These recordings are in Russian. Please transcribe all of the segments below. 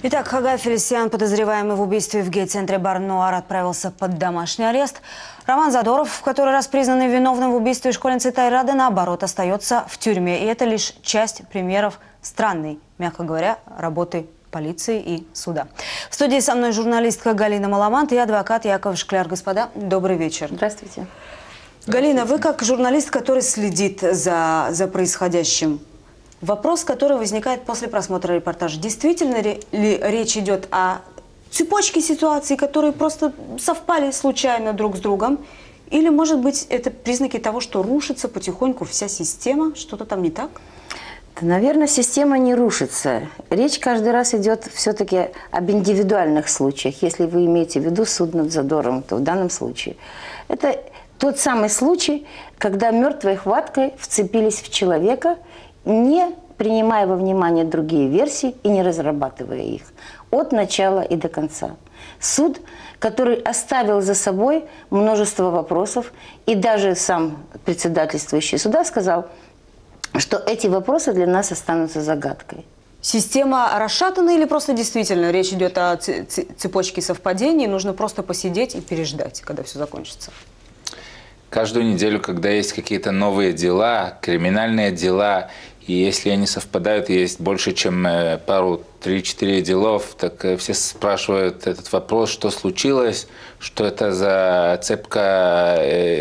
Итак, Хагай Фелисиан, подозреваемый в убийстве в гей-центре Бар-Нуар, отправился под домашний арест. Роман Задоров, в который раз признанный виновным в убийстве школьницы Тайрады, наоборот, остается в тюрьме. И это лишь часть примеров странной, мягко говоря, работы полиции и суда. В студии со мной журналистка Галина Маламант и адвокат Яков Шкляр. Господа, добрый вечер. Здравствуйте. Галина, вы как журналист, который следит за происходящим, вопрос, который возникает после просмотра репортажа. Действительно ли речь идет о цепочке ситуаций, которые просто совпали случайно друг с другом? Или, может быть, это признаки того, что рушится потихоньку вся система? Что-то там не так? Да, наверное, система не рушится. Речь каждый раз идет все-таки об индивидуальных случаях. Если вы имеете в виду суд над Задоровым, то в данном случае это тот самый случай, когда мертвой хваткой вцепились в человека, не принимая во внимание другие версии и не разрабатывая их от начала и до конца. Суд, который оставил за собой множество вопросов, и даже сам председательствующий суда сказал, что эти вопросы для нас останутся загадкой. Система расшатана или просто действительно речь идет о цепочке совпадений, нужно просто посидеть и переждать, когда все закончится? Каждую неделю, когда есть какие-то новые дела, криминальные дела, и если они совпадают, есть больше, чем пару, 3-4 делов, так все спрашивают этот вопрос, что случилось, что это за цепка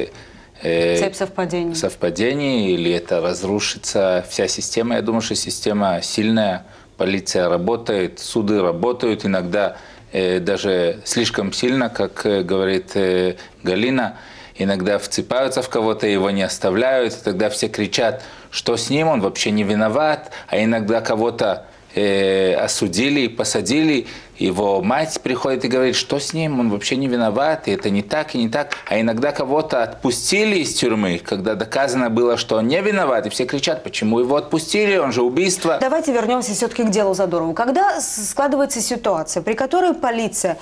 цепь совпадений, или это разрушится вся система. Я думаю, что система сильная, полиция работает, суды работают, иногда даже слишком сильно, как говорит Галина. Иногда вцепаются в кого-то, его не оставляют, и тогда все кричат, что с ним, он вообще не виноват, а иногда кого-то осудили и посадили, его мать приходит и говорит, что с ним, он вообще не виноват, и это не так, и не так. А иногда кого-то отпустили из тюрьмы, когда доказано было, что он не виноват, и все кричат, почему его отпустили, он же убийство. Давайте вернемся все-таки к делу Задорову. Когда складывается ситуация, при которой полиция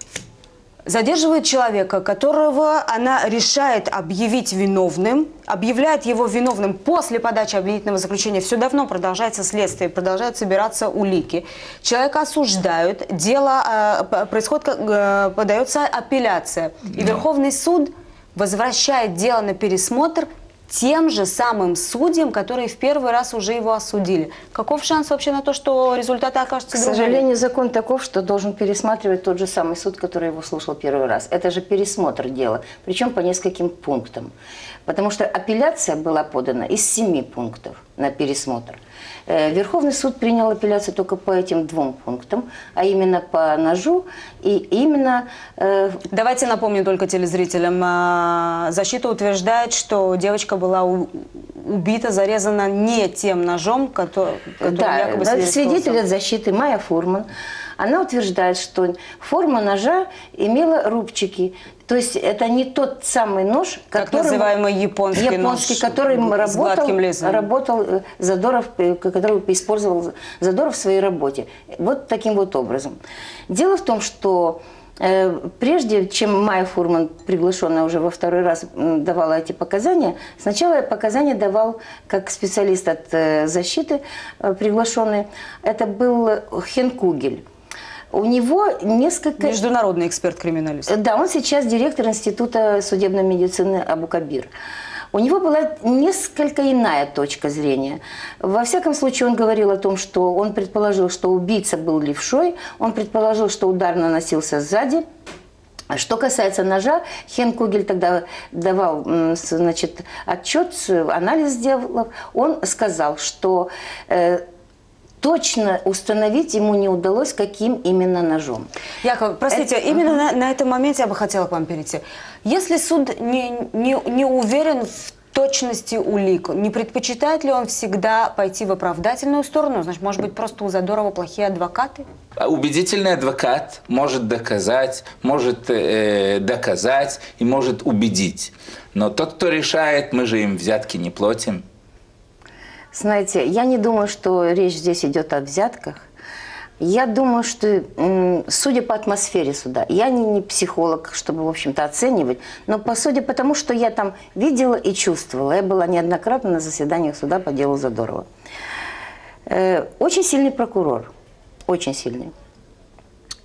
задерживает человека, которого она решает объявить виновным, объявляет его виновным после подачи обвинительного заключения. Все давно продолжается следствие, продолжают собираться улики. Человека осуждают, дело происходит, подается апелляция. И Верховный суд возвращает дело на пересмотр тем же самым судьям, которые в первый раз уже его осудили. Каков шанс вообще на то, что результаты окажутся другими? К сожалению, закон таков, что должен пересматривать тот же самый суд, который его слушал первый раз. Это же пересмотр дела, причем по нескольким пунктам. Потому что апелляция была подана из 7 пунктов на пересмотр. Верховный суд принял апелляцию только по этим 2 пунктам, а именно по ножу и именно... Давайте напомню только телезрителям. Защита утверждает, что девочка была убита, зарезана не тем ножом, который якобы свидетель от защиты Майя Фурман. Она утверждает, что форма ножа имела рубчики. То есть это не тот самый нож, как называемый японский нож, которым работал Задоров, который использовал Задоров в своей работе. Вот таким вот образом. Дело в том, что прежде чем Майя Фурман, приглашенная уже во 2-й раз, давала эти показания, сначала показания давал как специалист от защиты приглашенный, это был Хенкугель. У него несколько... Международный эксперт-криминалист. Да, он сейчас директор Института судебной медицины Абу-Кабир. У него была несколько иная точка зрения. Во всяком случае, он говорил о том, что он предположил, что убийца был левшой, он предположил, что удар наносился сзади. Что касается ножа, Хенкугель тогда давал, значит, отчет, анализ сделал. Он сказал, что... точно установить ему не удалось, каким именно ножом. Яков, простите, именно на этом моменте я бы хотела к вам перейти. Если суд не уверен в точности улик, не предпочитает ли он всегда пойти в оправдательную сторону? Значит, может быть, просто у Задорова плохие адвокаты? Убедительный адвокат может доказать и может убедить. Но тот, кто решает, мы же им взятки не платим. Знаете, я не думаю, что речь здесь идет о взятках. Я думаю, что, судя по атмосфере суда, я не психолог, чтобы, в общем-то, оценивать, но судя по тому, что я там видела и чувствовала, я была неоднократно на заседаниях суда по делу Задорова. Очень сильный прокурор, очень сильный.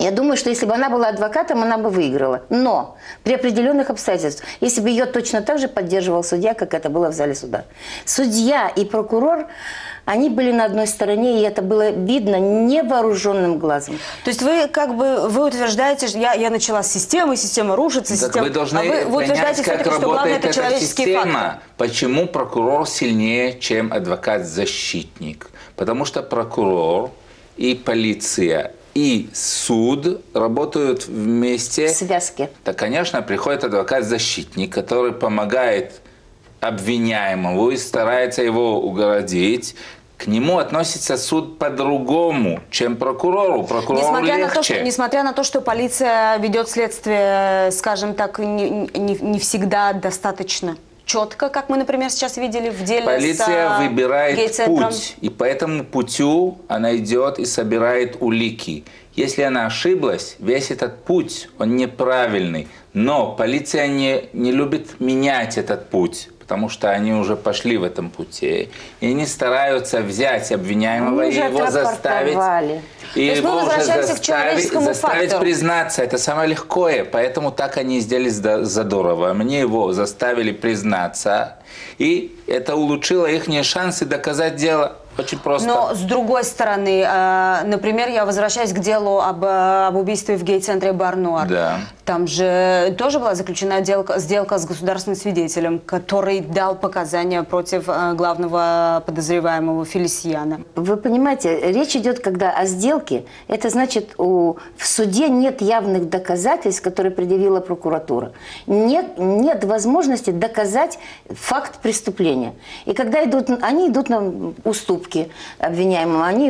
Я думаю, что если бы она была адвокатом, она бы выиграла. Но при определенных обстоятельствах, если бы ее точно так же поддерживал судья, как это было в зале суда. Судья и прокурор, они были на одной стороне, и это было видно невооруженным глазом. То есть вы как бы вы утверждаете, что я начала с системы, система рушится, так система... вы должны вы утверждаете, понять, как что главное это работает эта человеческий система. фактор. Почему прокурор сильнее, чем адвокат-защитник? Потому что прокурор и полиция и суд работают вместе. В связке. Да, конечно, приходит адвокат-защитник, который помогает обвиняемому и старается его угородить. К нему относится суд по-другому, чем прокурору. Прокурору легче. Несмотря на то, что полиция ведет следствие, скажем так, не всегда достаточно четко, как мы, например, сейчас видели в деле полиция выбирает гей-центром. путь, и по этому путю она идет и собирает улики. Если она ошиблась, весь этот путь, он неправильный. Но полиция не любит менять этот путь, потому что они уже пошли в этом пути. И они стараются взять обвиняемого и его заставить. И его уже заставить признаться. Это самое легкое. Поэтому так они и сделали Задорова. Мне его заставили признаться. И это улучшило их шансы доказать дело. Очень просто. Но с другой стороны, например, я возвращаюсь к делу об убийстве в гей-центре Бар-Нуар. Да. Там же тоже была заключена сделка с государственным свидетелем, который дал показания против главного подозреваемого Фелисьяна. Вы понимаете, речь идет, когда о сделке, это значит, в суде нет явных доказательств, которые предъявила прокуратура. Нет возможности доказать факт преступления. И когда они идут на уступки обвиняемому, они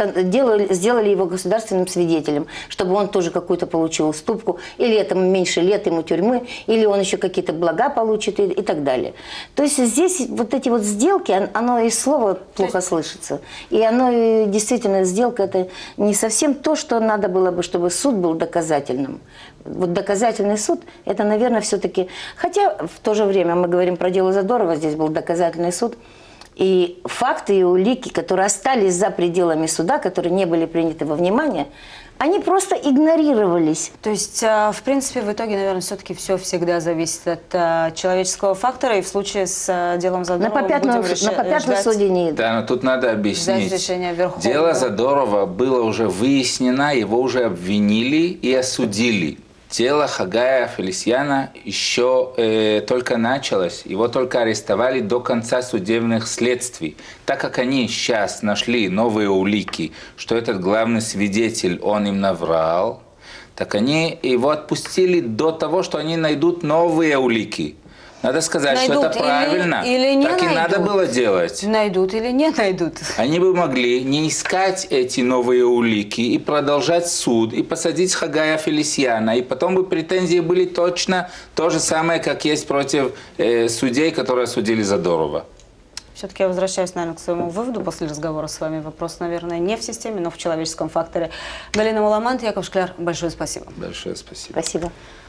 сделали его государственным свидетелем, чтобы он тоже какую-то получил уступку, или это меньше лет ему тюрьмы, или он еще какие-то блага получит и так далее. То есть здесь вот эти вот сделки, оно и слово плохо слышится. И оно действительно, сделка, это не совсем то, что надо было бы, чтобы суд был доказательным. Вот доказательный суд, это, наверное, все-таки... Хотя в то же время мы говорим про дело Задорова, здесь был доказательный суд. И факты и улики, которые остались за пределами суда, которые не были приняты во внимание, они просто игнорировались. То есть, в принципе, в итоге, наверное, все-таки все всегда зависит от человеческого фактора. И в случае с делом Задорова на попятную суде не идут. Да, но тут надо объяснить. Дело Задорова было уже выяснено, его уже обвинили и осудили. Дело Хагая Фелисьяна еще только началось. Его только арестовали до конца судебных следствий. Так как они сейчас нашли новые улики, что этот главный свидетель, он им наврал, так они его отпустили до того, что они найдут новые улики. Надо сказать, что это правильно. Или не так найдут. И надо было делать. Найдут или не найдут. Они бы могли не искать эти новые улики и продолжать суд, и посадить Хагая Фелисьяна, и потом бы претензии были точно то же самое, как есть против судей, которые осудили Задорова. Все-таки я возвращаюсь, наверное, к своему выводу после разговора с вами. Вопрос, наверное, не в системе, но в человеческом факторе. Галина Маламант, Яков Шкляр, большое спасибо. Большое спасибо. Спасибо.